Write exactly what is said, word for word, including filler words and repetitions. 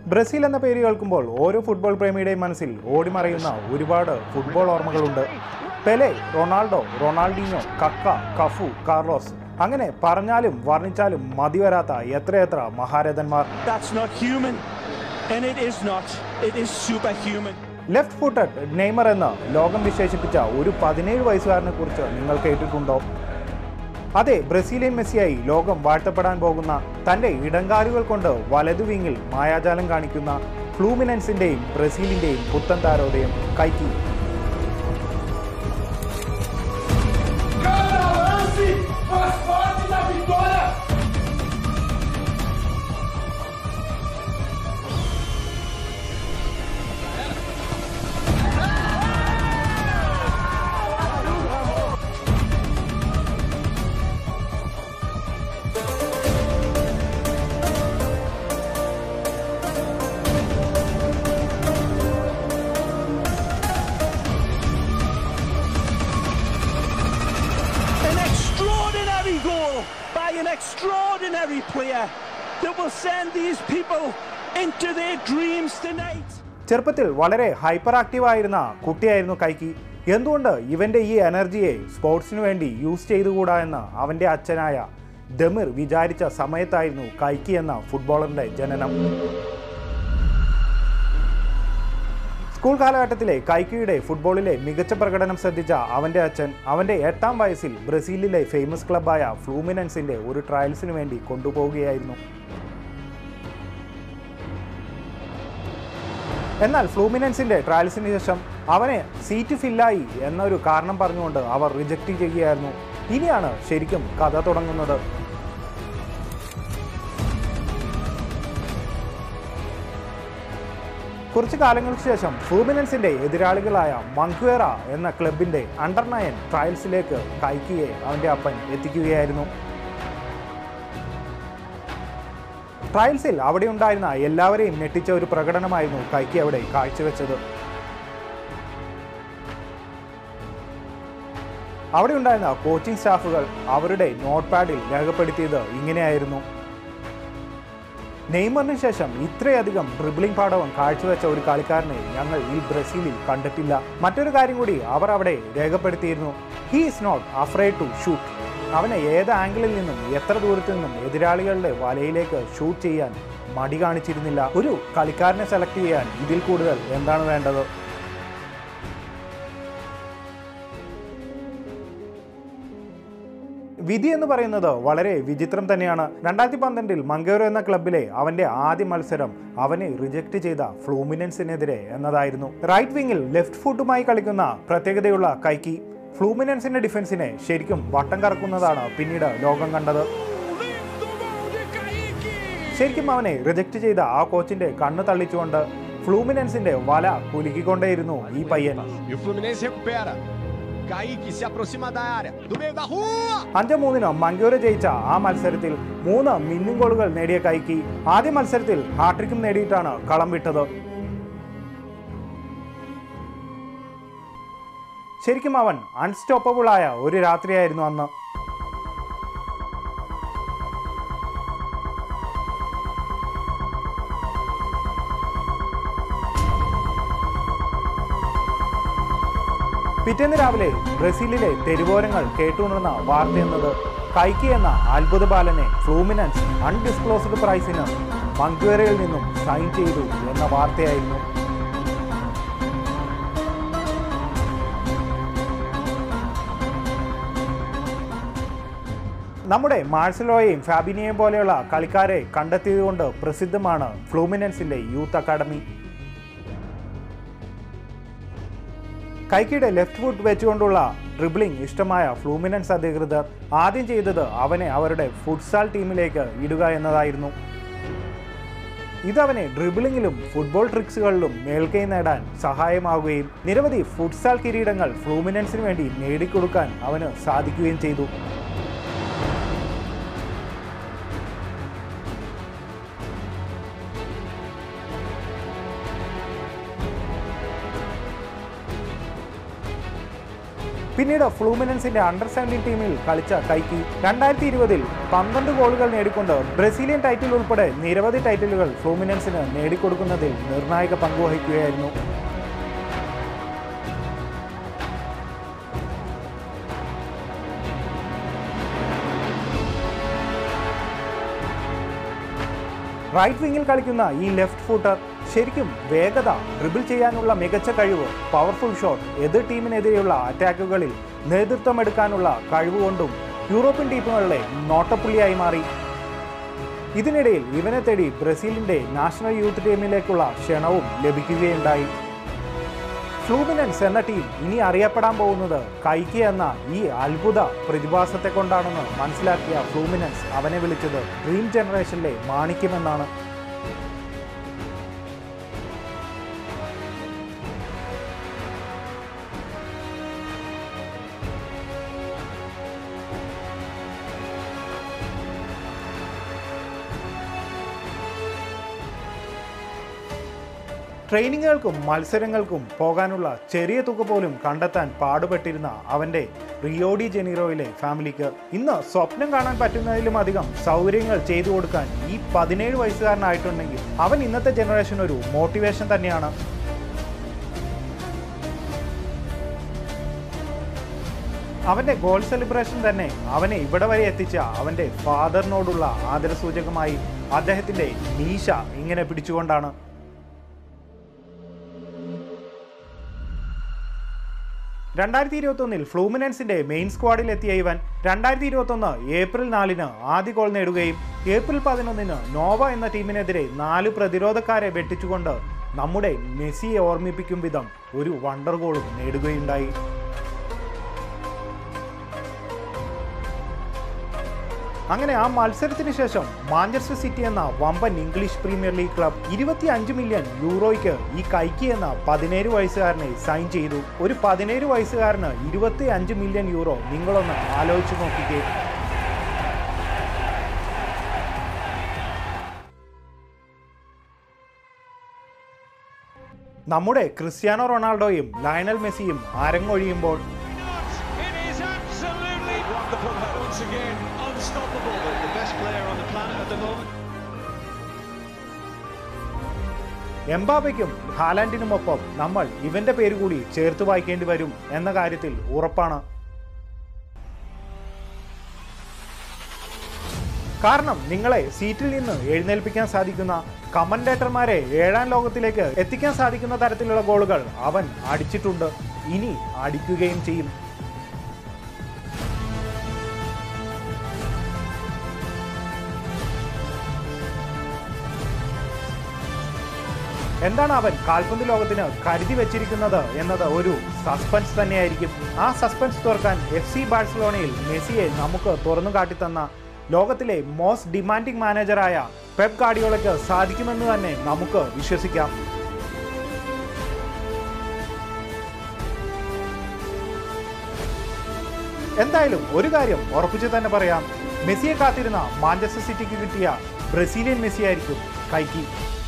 Brazil എന്ന പേര് കേൾക്കുമ്പോൾ ഓരോ ഫുട്ബോൾ പ്രേമിയുടെയും മനസ്സിൽ ഓടിമറയുന്ന ഒരുപാട് ഫുട്ബോൾ ഓർമ്മകളുണ്ട്. Pele, Ronaldo, Ronaldinho, Kaka, Cafu, Carlos, അങ്ങനെ പറഞ്ഞാലും വർണ്ണിച്ചാലും മതിവരാത്ത എത്രയെത്ര മഹാരഥന്മാർ. ലെഫ്റ്റ് ഫൂട്ടഡ് നെയ്മർ എന്ന് ലോകം വിശേഷിപ്പിച്ച ഒരു പതിനേഴ് വയസ്സുകാരനെ കുറിച്ച് നിങ്ങൾ കേട്ടിട്ടുണ്ടോ? അതെ, ബ്രസീലിയൻ മെസ്സിയായി ലോകം വാഴ്ത്തപ്പെടാൻ പോകുന്ന തൻ്റെ ഇടങ്കാലുകൾ കൊണ്ട് വലതു വിങ്ങിൽ മായാജാലം കാണിക്കുന്ന ഫ്ലൂമിനൻസിൻ്റെയും ബ്രസീലിൻ്റെയും പുത്തൻ താരോദയം കൈക്കി. An extraordinary player that will send these people into their dreams tonight. ചെറുപ്പത്തിൽ വളരെ ഹൈപ്പർ ആക്റ്റീവ് ആയിരുന്ന കുട്ടിയായിരുന്നു കൈക്കി. എന്തുകൊണ്ട് ഇവന്റെ ഈ എനർജിയെ സ്പോർട്സിനു വേണ്ടി യൂസ് ചെയ്തുകൂടാ എന്ന് അവന്റെ അച്ഛനായ ദമിർ വിചാരിച്ച സമയത്തായിരുന്നു കൈക്കി എന്ന ഫുട്ബോളറിന്റെ ജനനം. സ്കൂൾ കാലഘട്ടത്തിലെ കൈക്കിയുടെ ഫുട്ബോളിലെ മികച്ച പ്രകടനം ശ്രദ്ധിച്ച അവൻ്റെ അച്ഛൻ അവൻ്റെ എട്ടാം വയസ്സിൽ ബ്രസീലിലെ ഫേമസ് ക്ലബ്ബായ ഫ്ലൂമിനൻസിൻ്റെ ഒരു ട്രയൽസിന് വേണ്ടി കൊണ്ടുപോവുകയായിരുന്നു. എന്നാൽ ഫ്ലൂമിനൻസിൻ്റെ ട്രയൽസിന് ശേഷം അവനെ സീറ്റ് ഫില്ലായി എന്നൊരു കാരണം പറഞ്ഞുകൊണ്ട് അവർ റിജക്റ്റ് ചെയ്യുകയായിരുന്നു. ഇനിയാണ് ശരിക്കും കഥ തുടങ്ങുന്നത്. കുറച്ചു കാലങ്ങൾക്ക് ശേഷം ഫ്ലൂമിനൻസിന്റെ എതിരാളികളായ മങ്ക്വേറ എന്ന ക്ലബിന്റെ അണ്ടർ നയൻ ട്രയൽസിലേക്ക് കൈക്കിയെ അവന്റെ അപ്പൻ എത്തിക്കുകയായിരുന്നു. ട്രയൽസിൽ അവിടെ ഉണ്ടായിരുന്ന എല്ലാവരെയും ഞെട്ടിച്ച ഒരു പ്രകടനമായിരുന്നു കൈക്കി അവിടെ കാഴ്ചവെച്ചത്. അവിടെ ഉണ്ടായിരുന്ന കോച്ചിങ് സ്റ്റാഫുകൾ അവരുടെ നോട്ട് പാഡിൽ രേഖപ്പെടുത്തിയത് ഇങ്ങനെയായിരുന്നു: നെയ്മറിന് ശേഷം ഇത്രയധികം ഡ്രിബ്ലിംഗ് പാടവം കാഴ്ചവെച്ച ഒരു കളിക്കാരനെ ഞങ്ങൾ ഈ ബ്രസീലിൽ കണ്ടിട്ടില്ല. മറ്റൊരു കാര്യം കൂടി അവർ അവിടെ രേഖപ്പെടുത്തിയിരുന്നു: he is not afraid to shoot. അവനെ ഏത് ആംഗിളിൽ നിന്നും എത്ര ദൂരത്തു നിന്നും എതിരാളികളുടെ വലയിലേക്ക് ഷൂട്ട് ചെയ്യാൻ മടി കാണിച്ചിരുന്നില്ല. ഒരു കളിക്കാരനെ സെലക്ട് ചെയ്യാൻ ഇതിൽ കൂടുതൽ എന്താണ് വേണ്ടത്? വിധി എന്ന് പറയുന്നത് വളരെ വിചിത്രം തന്നെയാണ്. രണ്ടായിരത്തി പന്ത്രണ്ടിൽ മങ്കേറോ എന്ന ക്ലബിലെ അവന്റെ ആദ്യ മത്സരം അവനെ റിജക്ട് ചെയ്ത ഫ്ലൂമിനൻസിനെതിരെ എന്നതായിരുന്നു. റൈറ്റ് വിങ്ങിൽ ലെഫ്റ്റ് ഫുട്ടുമായി കളിക്കുന്ന പ്രത്യേകതയുള്ള കൈക്കി ഫ്ലൂമിനൻസിന്റെ ഡിഫൻസിനെ ശരിക്കും വട്ടം കറക്കുന്നതാണ് പിന്നീട് ലോകം കണ്ടത്. ശരിക്കും അവനെ റിജക്ട് ചെയ്ത ആ കോച്ചിന്റെ കണ്ണ് തള്ളിച്ചുകൊണ്ട് ഫ്ലൂമിനൻസിന്റെ വല കുലുക്കിക്കൊണ്ടേയിരുന്നു ഈ പയ്യൻ. അഞ്ച് മൂന്നിന് മങ്കേറോ ജയിച്ച ആ മത്സരത്തിൽ മൂന്ന് മിന്നും ഗോളുകൾ നേടിയ കൈക്കി ആദ്യ മത്സരത്തിൽ ഹാട്രിക്കും നേടിയിട്ടാണ് കളം വിട്ടത്. ശരിക്കും അവൻ അൺസ്റ്റോപ്പബിൾ ആയ ഒരു രാത്രിയായിരുന്നു അന്ന്. പിറ്റേന്ന് രാവിലെ ബ്രസീലിലെ തെരുവോരങ്ങൾ കേട്ടുണർന്ന വാർത്തയെന്നത് കൈക്കി എന്ന അത്ഭുത ബാലനെ ഫ്ലൂമിനൻസ് അൺഡിസ്ക്ലോസ്ഡ് പ്രൈസിന് മങ്ക്വേറയിൽ നിന്നും സൈൻ ചെയ്തു എന്ന വാർത്തയായിരുന്നു. നമ്മുടെ മാർസലോയെയും ഫാബിനിയെയും പോലെയുള്ള കളിക്കാരെ കണ്ടെത്തിയതുകൊണ്ട് പ്രസിദ്ധമാണ് ഫ്ലൂമിനൻസിന്റെ യൂത്ത് അക്കാഡമി. കൈക്കിയുടെ ലെഫ്റ്റ് ഫുട്ട് വെച്ചുകൊണ്ടുള്ള ഡ്രിബ്ലിംഗ് ഇഷ്ടമായ ഫ്ലൂമിനൻസ് അധികൃതർ ആദ്യം ചെയ്തത് അവനെ അവരുടെ ഫുട്സാൽ ടീമിലേക്ക് ഇടുക എന്നതായിരുന്നു. ഇതവനെ ഡ്രിബ്ലിങ്ങിലും ഫുട്ബോൾ ട്രിക്സുകളിലും മേൽക്കൈ നേടാൻ സഹായമാവുകയും നിരവധി ഫുട്സാൽ കിരീടങ്ങൾ ഫ്ലൂമിനൻസിന് വേണ്ടി നേടിക്കൊടുക്കാൻ അവന് സാധിക്കുകയും ചെയ്തു. പിന്നീട് ഫ്ലൂമിനൻസിന്റെ അണ്ടർ സെവൻറ്റീൻ ടീമിൽ കളിച്ച കൈക്കി രണ്ടായിരത്തി ഇരുപതിൽ പന്ത്രണ്ട് ഗോളുകൾ നേടിക്കൊണ്ട് ബ്രസീലിയൻ ടൈറ്റിൽ ഉൾപ്പെടെ നിരവധി ടൈറ്റിലുകൾ ഫ്ലൂമിനൻസിന് നേടിക്കൊടുക്കുന്നതിൽ നിർണായക പങ്കുവഹിക്കുകയായിരുന്നു. റൈറ്റ് വിങ്ങിൽ കളിക്കുന്ന ഈ ലെഫ്റ്റ് ഫൂട്ടർ ശരിക്കും വേഗത, ഡ്രിബിൾ ചെയ്യാനുള്ള മികച്ച കഴിവ്, പവർഫുൾ ഷോട്ട്, എതിർ ടീമിനെതിരെയുള്ള അറ്റാക്കുകളിൽ നേതൃത്വമെടുക്കാനുള്ള കഴിവുകൊണ്ടും യൂറോപ്യൻ ടീമുകളിലെ നോട്ടപ്പുള്ളിയായി മാറി. ഇതിനിടയിൽ ഇവനെ തേടി ബ്രസീലിന്റെ നാഷണൽ യൂത്ത് ടീമിലേക്കുള്ള ക്ഷണവും ലഭിക്കുകയുണ്ടായി. ഫ്ലൂമിനൻസ് എന്ന ടീം ഇനി അറിയപ്പെടാൻ പോകുന്നത് കൈക്കി എന്ന ഈ അത്ഭുത പ്രതിഭാസത്തെ കൊണ്ടാണെന്ന് മനസ്സിലാക്കിയ ഫ്ലൂമിനൻസ് അവനെ വിളിച്ചത് ഡ്രീം ജനറേഷനിലെ മാണിക്യമെന്നാണ്. ട്രെയിനിങ്ങുകൾക്കും മത്സരങ്ങൾക്കും പോകാനുള്ള ചെറിയ തുക പോലും കണ്ടെത്താൻ പാടുപെട്ടിരുന്ന അവൻ്റെ റിയോ ഡി ജനീറോയിലെ ഫാമിലിക്ക് ഇന്ന് സ്വപ്നം കാണാൻ പറ്റുന്നതിലും അധികം സൗകര്യങ്ങൾ ചെയ്തു കൊടുക്കാൻ ഈ പതിനേഴ് വയസ്സുകാരനായിട്ടുണ്ടെങ്കിൽ അവൻ ഇന്നത്തെ ജനറേഷൻ ഒരു മോട്ടിവേഷൻ തന്നെയാണ്. അവൻ്റെ ഗോൾ സെലിബ്രേഷൻ തന്നെ അവനെ ഇവിടെ വരെ എത്തിച്ച അവൻ്റെ ഫാദറിനോടുള്ള ആദരസൂചകമായി അദ്ദേഹത്തിൻ്റെ മീശ ഇങ്ങനെ പിടിച്ചുകൊണ്ടാണ്. രണ്ടായിരത്തി ഇരുപത്തി ഒന്നിൽ ഫ്ലൂമിനൻസിന്റെ മെയിൻ സ്ക്വാഡിൽ എത്തിയ ഇവൻ രണ്ടായിരത്തി ഇരുപത്തി ഒന്ന് ഏപ്രിൽ നാലിന് ആദ്യ ഗോൾ നേടുകയും ഏപ്രിൽ പതിനൊന്നിന് നോവ എന്ന ടീമിനെതിരെ നാല് പ്രതിരോധക്കാരെ വെട്ടിച്ചുകൊണ്ട് നമ്മുടെ മെസ്സിയെ ഓർമ്മിപ്പിക്കും വിധം ഒരു വണ്ടർ ഗോളും നേടുകയുണ്ടായി. അങ്ങനെ ആ മത്സരത്തിന് ശേഷം മാഞ്ചസ്റ്റർ സിറ്റി എന്ന വമ്പൻ ഇംഗ്ലീഷ് പ്രീമിയർ ലീഗ് ക്ലബ് ഇരുപത്തി അഞ്ച് മില്യൺ യൂറോയ്ക്ക് ഈ കൈക്കി എന്ന പതിനേഴ് വയസ്സുകാരനെ സൈൻ ചെയ്തു. ഒരു പതിനേഴ് വയസ്സുകാരന് ഇരുപത്തി അഞ്ച് മില്യൺ യൂറോ നിങ്ങളൊന്ന് ആലോചിച്ച് നോക്കിക്കേ. നമ്മുടെ ക്രിസ്ത്യാനോ റൊണാൾഡോയും ലയണൽ മെസ്സിയും അരങ്ങൊഴിയുമ്പോൾ എംബാപ്പയ്ക്കും ഹാലാൻഡിനുമൊപ്പം നമ്മൾ ഇവന്റെ പേര് കൂടി ചേർത്ത് വായിക്കേണ്ടി വരും എന്ന കാര്യത്തിൽ ഉറപ്പാണ്. കാരണം നിങ്ങളെ സീറ്റിൽ നിന്ന് എഴുന്നേൽപ്പിക്കാൻ സാധിക്കുന്ന, കമന്റേറ്റർമാരെ ഏഴാം ലോകത്തിലേക്ക് എത്തിക്കാൻ സാധിക്കുന്ന തരത്തിലുള്ള ഗോളുകൾ അവൻ അടിച്ചിട്ടുണ്ട്, ഇനി അടിക്കുകയും ചെയ്യും. എന്താണ് അവൻ കാൽപന്ത് ലോകത്തിന് കരുതി വെച്ചിരിക്കുന്നത് എന്നത് ഒരു സസ്പെൻസ് തന്നെയായിരിക്കും. ആ സസ്പെൻസ് തുറക്കാൻ എഫ് സി ബാഴ്സലോണയിൽ മെസ്സിയെ നമുക്ക് തുറന്നു കാട്ടിത്തന്ന ലോകത്തിലെ മോസ്റ്റ് ഡിമാൻഡിംഗ് മാനേജറായ പെപ് ഗാർഡിയോളയ്ക്ക് സാധിക്കുമെന്ന് തന്നെ നമുക്ക് വിശ്വസിക്കാം. എന്തായാലും ഒരു കാര്യം ഉറപ്പിച്ചു തന്നെ പറയാം, മെസ്സിയെ കാത്തിരുന്ന മാഞ്ചസ്റ്റർ സിറ്റിക്ക് കിട്ടിയ ബ്രസീലിയൻ മെസ്സിയായിരിക്കും കൈക്കി.